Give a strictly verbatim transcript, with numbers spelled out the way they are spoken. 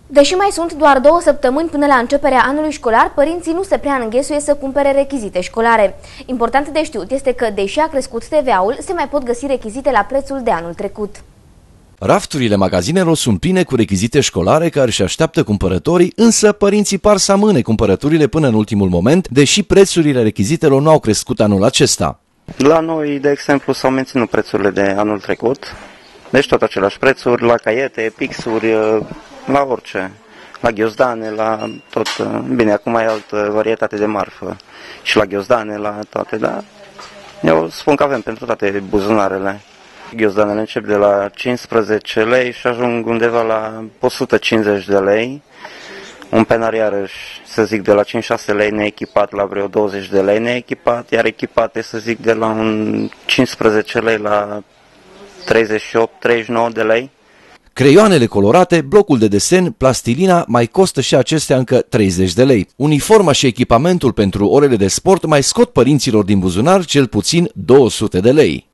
Deși mai sunt doar două săptămâni până la începerea anului școlar, părinții nu se prea înghesuie să cumpere rechizite școlare. Important de știut este că, deși a crescut T V A-ul, se mai pot găsi rechizite la prețul de anul trecut. Rafturile magazinelor sunt pline cu rechizite școlare care își așteaptă cumpărătorii, însă părinții par să amâne cumpărăturile până în ultimul moment, deși prețurile rechizitelor nu au crescut anul acesta. La noi, de exemplu, s-au menținut prețurile de anul trecut, deci tot aceleași prețuri, la caiete, pixuri, la orice, la ghiozdane, la tot. Bine, acum e altă varietate de marfă și la ghiozdane, la toate, dar eu spun că avem pentru toate buzunarele. Ghiozdanele încep de la cincisprezece lei și ajung undeva la o sută cincizeci de lei. Un penar iarăși, să zic, de la cinci șase lei neechipat la vreo douăzeci de lei neechipat, iar echipate, să zic, de la un cincisprezece lei la treizeci și opt treizeci și nouă de lei. Creioanele colorate, blocul de desen, plastilina mai costă și acestea încă treizeci de lei. Uniforma și echipamentul pentru orele de sport mai scot părinților din buzunar cel puțin două sute de lei.